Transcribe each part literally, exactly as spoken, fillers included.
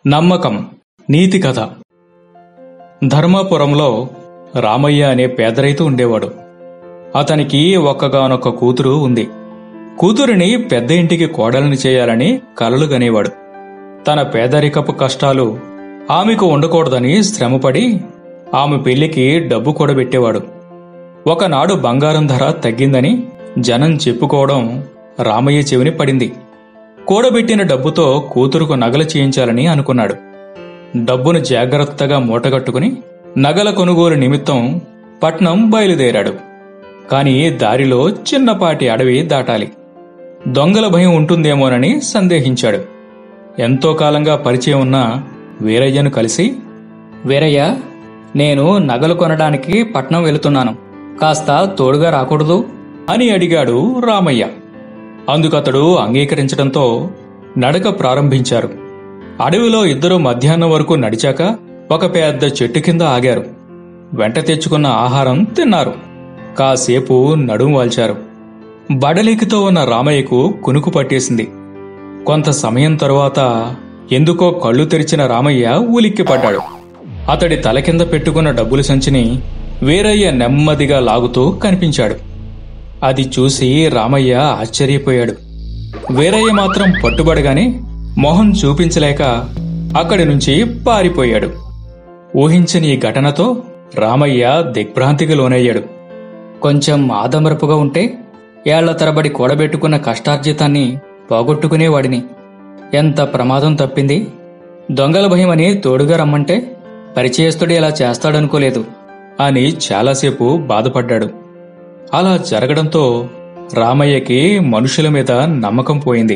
నమ్మకం నీతి కథ. ధర్మాపురంలో రామయ్య అనే పేదరైతు ఉండేవాడు. అతనికి ఒక్కగానొక్క కూతురు ఉంది. కూతురిని పెద్ద ఇంటికి కోడలిని చేయాలని కలలు గనేవాడు. తన పేదరికపు కష్టాలు ఆమెకు ఉండకూడదని శ్రమపడి ఆమె పెళ్లికి డబ్బు కూడబెట్టేవాడు. ఒకనాడు బంగారం ధర తగ్గిందని జనం చెప్పుకోవడం రామయ్య చెవిని పడింది. కూడబెట్టిన డబ్బుతో కూతురుకు నగలు చేయించాలని అనుకున్నాడు. డబ్బును జాగ్రత్తగా మూటగట్టుకుని నగల కొనుగోలు నిమిత్తం పట్నం బయలుదేరాడు. కాని దారిలో చిన్నపాటి అడవి దాటాలి. దొంగల భయం ఉంటుందేమోనని సందేహించాడు. ఎంతో కాలంగా పరిచయం ఉన్న వీరయ్యను కలిసి, వీరయ్య, నేను నగలు కొనడానికి పట్నం వెళుతున్నాను, కాస్త తోడుగా రాకూడదు అని అడిగాడు రామయ్య. అందుకతడు అంగీకరించడంతో నడక ప్రారంభించారు. అడవిలో ఇద్దరు మధ్యాహ్నం వరకు నడిచాక ఒక పెద్ద చెట్టు కింద ఆగారు. వెంట తెచ్చుకున్న ఆహారం తిన్నారు. కాసేపు నడుము వాల్చారు. బడలికితో ఉన్న రామయ్యకు కునుకు పట్టేసింది. కొంత సమయం తరువాత ఎందుకో కళ్ళు తెరిచిన రామయ్య ఉలిక్కిపడ్డాడు. అతడి తల కింద పెట్టుకున్న డబ్బుల సంచిని వీరయ్య నెమ్మదిగా లాగుతూ కనిపించాడు. అది చూసి రామయ్య ఆశ్చర్యపోయాడు. వీరయ్య మాత్రం పట్టుబడగానే మొహం చూపించలేక అక్కడి నుంచి పారిపోయాడు. ఊహించని ఈ ఘటనతో రామయ్య దిగ్భ్రాంతికి లోనయ్యాడు. కొంచెం ఆదమరపుగా ఉంటే ఏళ్ల తరబడి కూడబెట్టుకున్న కష్టార్జితాన్ని పోగొట్టుకునేవాడిని. ఎంత ప్రమాదం తప్పింది. దొంగల భయమని తోడుగా రమ్మంటే పరిచయస్తుడు ఇలా చేస్తాడనుకోలేదు అని చాలాసేపు బాధపడ్డాడు. అలా జరగడంతో రామయ్యకి మనుషుల మీద నమ్మకం పోయింది.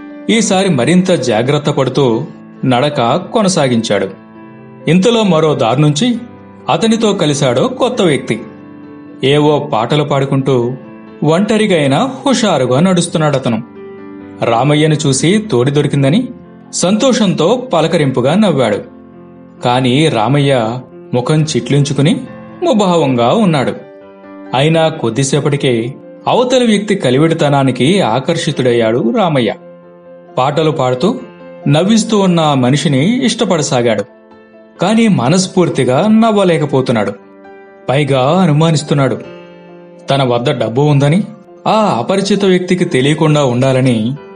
ఈసారి మరింత జాగ్రత్త పడుతూ నడక కొనసాగించాడు. ఇంతలో మరో దారి నుంచి అతనితో కలిశాడో కొత్త వ్యక్తి. ఏవో పాటలు పాడుకుంటూ ఒంటరిగా అయినా హుషారుగా నడుస్తున్నాడతను. రామయ్యను చూసి తోడి దొరికిందని సంతోషంతో పలకరింపుగా నవ్వాడు. కాని రామయ్య ముఖం చిట్లించుకుని ముభావంగా ఉన్నాడు. అయినా కొద్దిసేపటికే అవతలి వ్యక్తి కలివిడితనానికి ఆకర్షితుడయ్యాడు రామయ్య. పాటలు పాడుతూ నవ్విస్తూ ఉన్న ఆ మనిషిని ఇష్టపడసాగాడు. కాని మనస్ఫూర్తిగా నవ్వలేకపోతున్నాడు. పైగా అనుమానిస్తున్నాడు. తన వద్ద డబ్బు ఉందని ఆ అపరిచిత వ్యక్తికి తెలియకుండా ఉండాలని.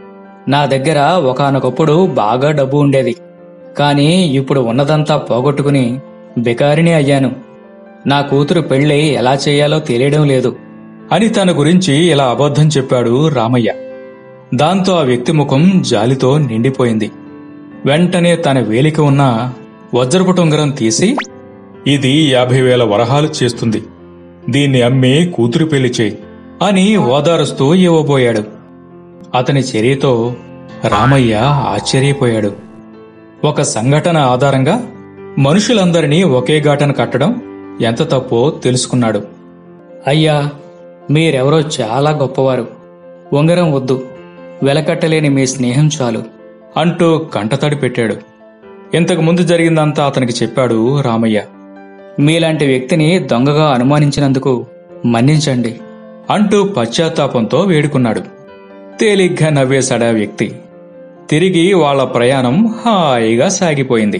నా దగ్గర ఒకానొకప్పుడు బాగా డబ్బు ఉండేది, కాని ఇప్పుడు ఉన్నదంతా పోగొట్టుకుని బికారిని అయ్యాను. నా కూతురు పెళ్లి ఎలా చేయాలో తెలియడం లేదు అని తన గురించి ఇలా అబద్ధం చెప్పాడు రామయ్య. దాంతో ఆ వ్యక్తి ముఖం జాలితో నిండిపోయింది. వెంటనే తన వేలిక ఉన్న వజ్రపు ఉంగరం తీసి, ఇది యాభై వేల వరహాలు చేస్తుంది, దీన్ని అమ్మి కూతురు పెళ్లి చేయి అని ఓదారుస్తూ ఇవ్వబోయాడు. అతని చర్యతో రామయ్య ఆశ్చర్యపోయాడు. ఒక సంఘటన ఆధారంగా మనుషులందరినీ ఒకే ఘాటన కట్టడం ఎంత తప్పో తెలుసుకున్నాడు. అయ్యా, మీరెవరో చాలా గొప్పవారు. ఉంగరం వద్దు, వెలకట్టలేని మీ స్నేహం చాలు అంటూ కంటతడి పెట్టాడు. ఇంతకు ముందు జరిగిందంతా అతనికి చెప్పాడు రామయ్య. మీలాంటి వ్యక్తిని దొంగగా అనుమానించినందుకు మన్నించండి అంటూ పశ్చాత్తాపంతో వేడుకున్నాడు. తేలిగ్గా నవ్వేశాడా వ్యక్తి. తిరిగి వాళ్ల ప్రయాణం హాయిగా సాగిపోయింది.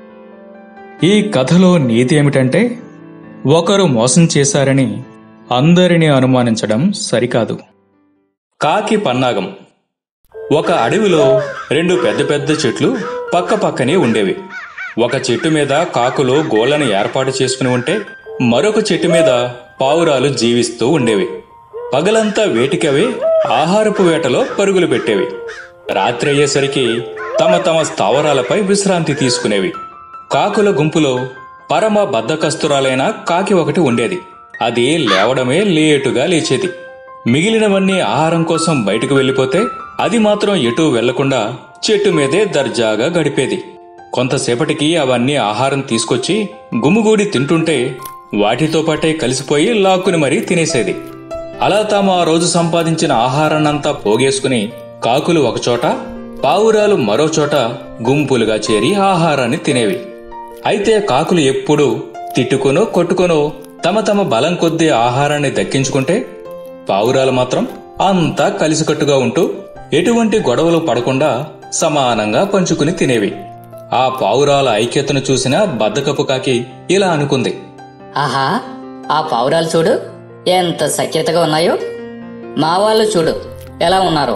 ఈ కథలో నీతి ఏమిటంటే, ఒకరు మోసం చేశారని అందరినీ అనుమానించడం సరికాదు. కాకి పన్నాగం. ఒక అడవిలో రెండు పెద్ద పెద్ద చెట్లు పక్క పక్కనే ఉండేవి. ఒక చెట్టు మీద కాకులు గోళ్లను ఏర్పాటు చేసుకుని ఉంటే, మరొక చెట్టు మీద పావురాలు జీవిస్తూ ఉండేవి. పగలంతా వేటికవే ఆహారపు వేటలో పరుగులు పెట్టేవి. రాత్రి అయ్యేసరికి తమ తమ స్థావరాలపై విశ్రాంతి తీసుకునేవి. కాకుల గుంపులో పరమ బద్ధకస్తురాలైన కాకి ఒకటి ఉండేది. అది లేవడమే లేటుగా లేచేది. మిగిలినవన్నీ ఆహారం కోసం బయటకు వెళ్లిపోతే అది మాత్రం ఎటూ వెళ్లకుండా చెట్టు మీదే దర్జాగా గడిపేది. కొంతసేపటికి అవన్నీ ఆహారం తీసుకొచ్చి గుమిగూడి తింటుంటే వాటితో పాటే కలిసిపోయి లాక్కుని మరీ తినేసేది. అలా తాము ఆ రోజు సంపాదించిన ఆహారాన్నంతా పోగేసుకుని కాకులు ఒకచోట, పావురాలు మరోచోట గుంపులుగా చేరి ఆహారాన్ని తినేవి. అయితే కాకులు ఎప్పుడూ తిట్టుకొనో కొట్టుకొనో తమ తమ బలం కొద్దీ ఆహారాన్ని దక్కించుకుంటే, పావురాలు మాత్రం అంతా కలిసికట్టుగా ఉంటూ ఎటువంటి గొడవలు పడకుండా సమానంగా పంచుకుని తినేవి. ఆ పావురాల ఐక్యతను చూసిన బద్దకపు కాకి ఇలా అనుకుంది. ఆహా, ఆ పావురాలు చూడు ఎంత సఖ్యతగా ఉన్నాయో. మా వాళ్ళు చూడు ఎలా ఉన్నారో.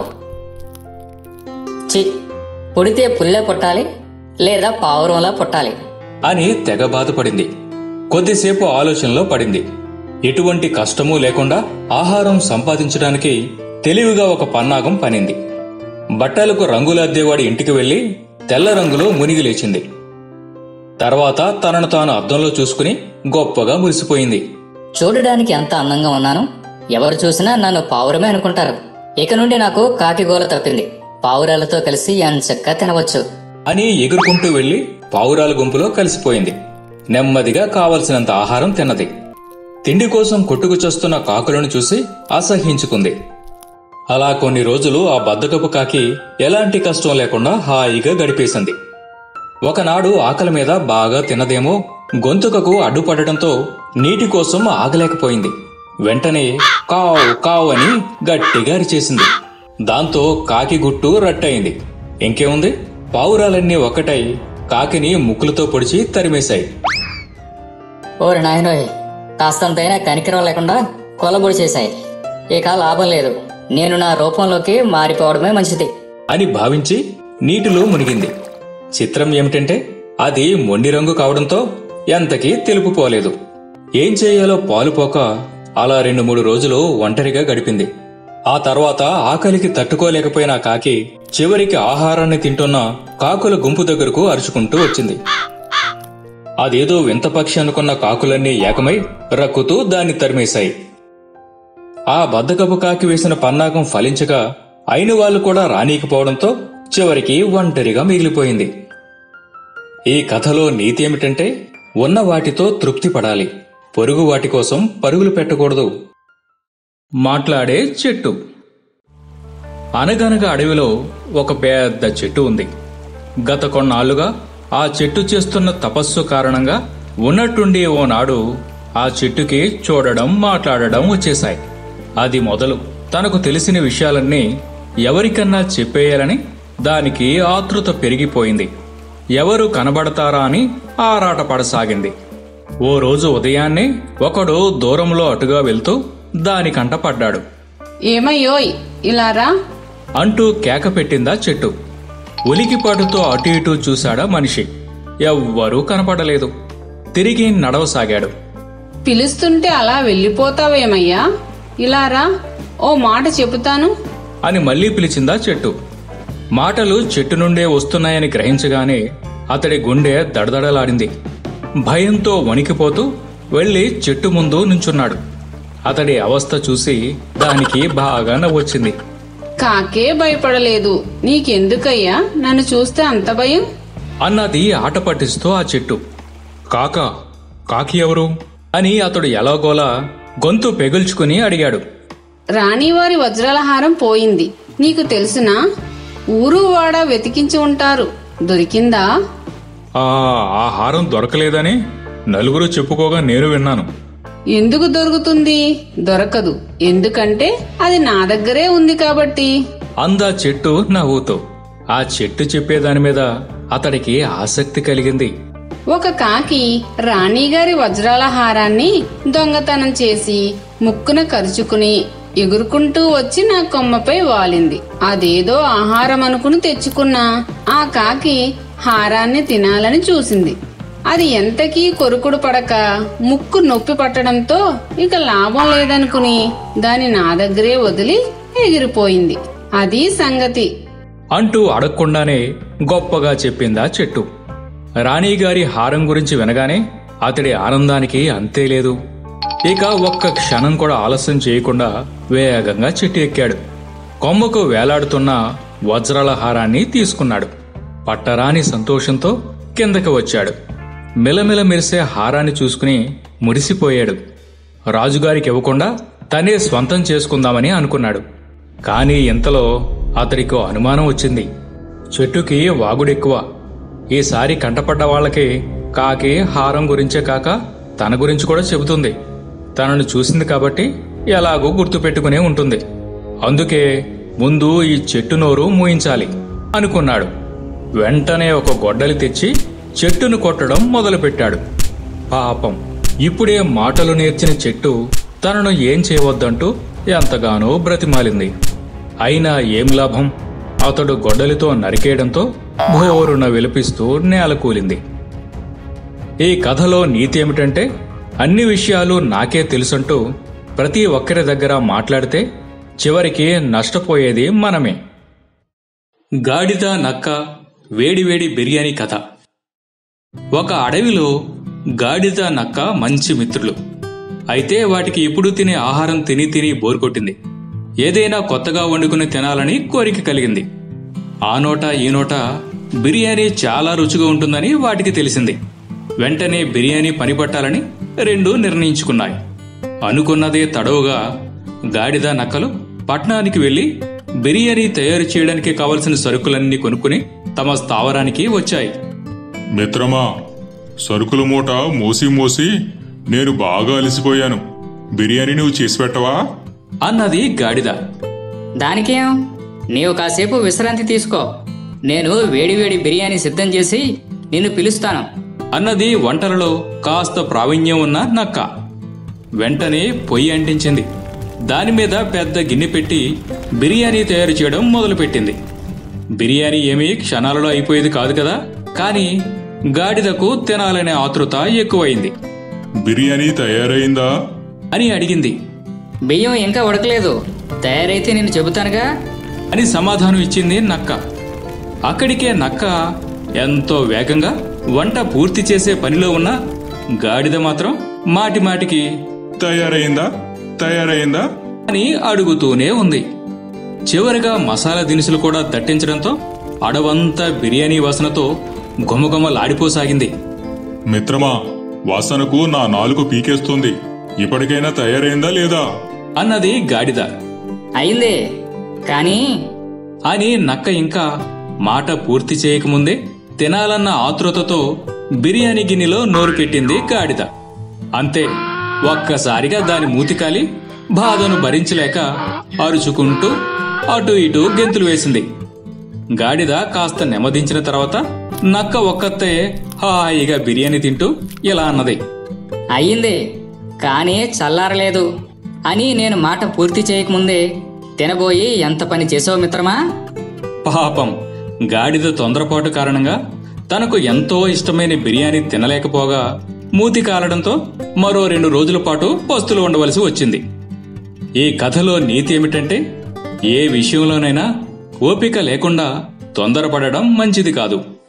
చి, పుడితే పుల్లే పుట్టాలి లేదా పావురంలా పుట్టాలి అని తెగ బాధపడింది. కొద్దిసేపు ఆలోచనలో పడింది. ఎటువంటి కష్టమూ లేకుండా ఆహారం సంపాదించడానికి తెలివిగా ఒక పన్నాగం పనింది. బట్టలకు రంగులద్దేవాడి ఇంటికి వెళ్లి తెల్ల రంగులో మునిగి లేచింది. తర్వాత తనను తాను అద్దంలో చూసుకుని గొప్పగా మురిసిపోయింది. చూడడానికి ఎంత అందంగా ఉన్నాను, ఎవరు చూసినా నన్ను పావురమే అనుకుంటారు. ఇక నుండి నాకు కాకిగోల తప్పింది, పావురాలతో కలిసి ఎంచక్కా తినవచ్చు అని ఎగురుకుంటూ వెళ్లి పావురాల గుంపులో కలిసిపోయింది. నెమ్మదిగా కావలసినంత ఆహారం తిన్నది. తిండి కోసం కొట్టుకు చస్తున్న కాకులను చూసి అసహ్యించుకుంది. అలా కొన్ని రోజులు ఆ బద్దకపు కాకి ఎలాంటి కష్టం లేకుండా హాయిగా గడిపేసింది. ఒకనాడు ఆకలి మీద బాగా తినదేమో గొంతుకకు అడ్డుపడటంతో నీటి కోసం ఆగలేకపోయింది. వెంటనే కావు కావు అని గట్టిగా అరిచేసింది. దాంతో కాకి గుట్టు రట్టయింది. ఇంకేముంది, పావురాలన్నీ ఒక్కటై కాకిని ముక్కులతో పొడిచి తరిమేశాయి. ఓరి నాయనోయ్, కాస్తంతైనా కనికరం లేకుండా కొలబొడి చేశాయి. ఇక లాభం లేదు, నేను నా రూపంలోకి మారిపోవడమే మంచిది అని భావించి నీటిలో మునిగింది. చిత్రం ఏమిటంటే అది మొండి రంగు కావడంతో ఎంతకీ తెలుపుపోలేదు. ఏం చేయాలో పాలుపోక అలా రెండు మూడు రోజులు ఒంటరిగా గడిపింది. ఆ తర్వాత ఆకలికి తట్టుకోలేకపోయిన కాకి చివరికి ఆహారాన్ని తింటున్న కాకుల గుంపు దగ్గరకు అరుచుకుంటూ వచ్చింది. అదేదో వింత పక్షి అనుకున్న కాకులన్నీ ఏకమై రక్కుతూ దాన్ని తరిమేశాయి. ఆ బద్దకపు కాకి వేసిన పన్నాగం ఫలించగా అయిన వాళ్లు కూడా రానీకపోవడంతో చివరికి ఒంటరిగా మిగిలిపోయింది. ఈ కథలో నీతి ఏమిటంటే ఉన్న వాటితో తృప్తి పడాలి, పొరుగు వాటి కోసం పరుగులు పెట్టకూడదు. మాట్లాడే చెట్టు. అనగనగా అడవిలో ఒక పెద్ద చెట్టు ఉంది. గత కొన్నాళ్లుగా ఆ చెట్టు చేస్తున్న తపస్సు కారణంగా ఉన్నట్టుండి ఓనాడు ఆ చెట్టుకి చూడడం మాట్లాడడం వచ్చేశాయి. అది మొదలు తనకు తెలిసిన విషయాలన్నీ ఎవరికన్నా చెప్పేయాలని దానికి ఆతృత పెరిగిపోయింది. ఎవరు కనబడతారా అని ఆరాట పడసాగింది. ఓ రోజు ఉదయాన్నే ఒకడు దూరంలో అటుగా వెళ్తూ దానికంట పడ్డాడు. ఏమయ్యోయ్ ఇలారా అంటూ కేక పెట్టిందా చెట్టు. ఉలికిపాటుతో అటు ఇటూ చూశాడా మనిషి. ఎవ్వరూ కనపడలేదు. తిరిగి నడవసాగాడు. పిలుస్తుంటే అలా వెళ్ళిపోతావేమయ్యా, ఇలారా, ఓ మాట చెబుతాను అని మళ్లీ పిలిచిందా చెట్టు. మాటలు చెట్టు నుండే వస్తున్నాయని గ్రహించగానే అతడి గుండె దడదడలాడింది. భయంతో వణికిపోతూ వెళ్లి చెట్టు ముందు నుంచున్నాడు. అతడి అవస్థ చూసి దానికి బాగా నవ్వొచ్చింది. కాకే భయపడలేదు, నీకెందుకయ్యా నన్ను చూస్తే అంత భయం అన్నది ఆట పట్టిస్తూ ఆ చెట్టు. కాకా కాకి ఎవరు అని అతడు ఎలాగోలా గొంతు పెగుల్చుకుని అడిగాడు. రాణివారి వజ్రాల హారం పోయింది, నీకు తెలుసునా? ఊరు వాడ వెతికించి ఉంటారు, దొరికిందా? ఆ ఆ హారం దొరకలేదని నలుగురు చెప్పుకోగా నేను విన్నాను. ఎందుకు దొరుకుతుంది? దొరకదు, ఎందుకంటే అది నా దగ్గరే ఉంది కాబట్టి అందా చెట్టు నవ్వుతూ. ఆ చెట్టు చెప్పేదాని మీద అతడికి ఆసక్తి కలిగింది. ఒక కాకి రాణిగారి వజ్రాల హారాన్ని దొంగతనం చేసి ముక్కున కరుచుకుని ఎగురుకుంటూ వచ్చి నా కొమ్మపై వాలింది. అదేదో ఆహారం అనుకుని తెచ్చుకున్న ఆ కాకి హారాన్ని తినాలని చూసింది. అది ఎంతకీ కొరుకుడు పడక ముక్కు నొప్పి పట్టడంతో ఇక లాభం లేదనుకుని దాని నా దగ్గరే వదిలి ఎగిరిపోయింది. అది సంగతి అంటూ అడగకుండానే గొప్పగా చెప్పిందా చెట్టు. రాణిగారి హారం గురించి వినగానే అతడి ఆనందానికి అంతే లేదు. ఇక ఒక్క క్షణం కూడా ఆలస్యం చేయకుండా వేగంగా చెట్టు ఎక్కాడు. కొమ్మకు వేలాడుతున్న వజ్రాల హారాన్ని తీసుకున్నాడు. పట్టరాని సంతోషంతో కిందకి వచ్చాడు. మిలమిల మెరిసే హారాన్ని చూసుకుని మురిసిపోయాడు. రాజుగారికి ఇవ్వకుండా తనే స్వంతం చేసుకుందామని అనుకున్నాడు. కాని ఇంతలో అతడికో అనుమానం వచ్చింది. చెట్టుకి వాగుడెక్కువ. ఈసారి కంటపడ్డ వాళ్ళకి కాకి హారం గురించే కాక తన గురించి కూడా చెబుతుంది. తనను చూసింది కాబట్టి ఎలాగూ గుర్తుపెట్టుకునే ఉంటుంది. అందుకే ముందు ఈ చెట్టు నోరు మూయించాలి అనుకున్నాడు. వెంటనే ఒక గొడ్డలి తెచ్చి చెట్టును కొట్టడం మొదలుపెట్టాడు. పాపం, ఇప్పుడే మాటలు నేర్చిన చెట్టు తనను ఏం చేయవద్దంటూ ఎంతగానో బ్రతిమాలింది. అయినా ఏం లాభం? అతడు గొడ్డలితో నరికేయడంతో భోరున విలపిస్తూ నేలకూలింది. ఈ కథలో నీతి ఏమిటంటే, అన్ని విషయాలు నాకే తెలుసంటూ ప్రతి ఒక్కరి దగ్గర మాట్లాడితే చివరికి నష్టపోయేది మనమే. గాడిద నక్క వేడివేడి బిర్యానీ కథ. ఒక అడవిలో గాడిద నక్క మంచి మిత్రులు. అయితే వాటికి ఇప్పుడు తినే ఆహారం తిని తిని బోరు కొట్టింది. ఏదైనా కొత్తగా వండుకుని తినాలని కోరిక కలిగింది. ఆ నోట ఈ నోట బిర్యానీ చాలా రుచిగా ఉంటుందని వాటికి తెలిసింది. వెంటనే బిర్యానీ పనిపట్టాలని రెండూ నిర్ణయించుకున్నాయి. అనుకున్నదే తడవుగా గాడిద నక్కలు పట్నానికి వెళ్లి బిర్యానీ తయారు చేయడానికి కావలసిన సరుకులన్నీ కొనుక్కుని తమ స్థావరానికి వచ్చాయి. మిత్రమా, సరుకుల మూట మోసి మోసి నేను బాగా అలసిపోయాను. బిర్యానీ నువ్వు చేసి పెట్టవా అన్నది గాడిద. దానికేం, నీవు కాసేపు విశ్రాంతి తీసుకో. నేను వేడివేడి బిర్యానీ సిద్ధం చేసి నిన్ను పిలుస్తాను అన్నది వంటలలో కాస్త ప్రావీణ్యం ఉన్న నక్క. వెంటనే పొయ్యి అంటించింది. దానిమీద పెద్ద గిన్నె పెట్టి బిర్యానీ తయారు చేయడం మొదలుపెట్టింది. బిర్యానీ ఏమీ క్షణాలలో అయిపోయేది కాదు కదా. కానీ గాడిదకు తినాలనే ఆతృత ఎక్కువైంది. బిర్యానీ తయారైందా అని అడిగింది. బియ్యం ఇంకా ఉడకలేదు, తయారైతే నేను చెబుతానుగా అని సమాధానం ఇచ్చింది నక్క. అక్కడికే నక్క ఎంతో వేగంగా వంట పూర్తి చేసే పనిలో ఉన్న గాడిద మాత్రం మాటి మాటికి తయారైందా తయారైందా అని అడుగుతూనే ఉంది. చివరిగా మసాలా దినుసులు కూడా దట్టించడంతో అడవంతా బిర్యానీ వాసనతో గుమగుమలాడిపోసాగింది. మిత్రమా, వాసనకు నా నాలుగు పీకేస్తుంది. ఇప్పటికైనా తయారైందా లేదా అన్నది గాడిద. అయిందే, కానీ అని నక్క ఇంకా మాట పూర్తి చేయకముందే తినాలన్న ఆతృతతో బిర్యానీ గిన్నెలో నోరు పెట్టింది గాడిద. అంతే, ఒక్కసారిగా దాని మూతికాలి బాధను భరించలేక అరుచుకుంటూ అటు ఇటు గెంతులు వేసింది. గాడిద కాస్త నెమ్మదించిన తర్వాత నక్క ఒక్కతే హాయిగా బిర్యానీ తింటూ ఇలా అన్నది. అయ్యిందే, కానీ చల్లారలేదు అని నేను మాట పూర్తి చేయకముందే తినబోయి ఎంత పని చేసావు మిత్రమా. పాపం, గాడిద తొందరపాటు కారణంగా తనకు ఎంతో ఇష్టమైన బిర్యానీ తినలేకపోగా మూతి కాలడంతో మరో రెండు రోజుల పాటు పస్తులు ఉండవలసి వచ్చింది. ఈ కథలో నీతి ఏమిటంటే, ఏ విషయంలోనైనా ఓపిక లేకుండా తొందరపడడం మంచిది కాదు.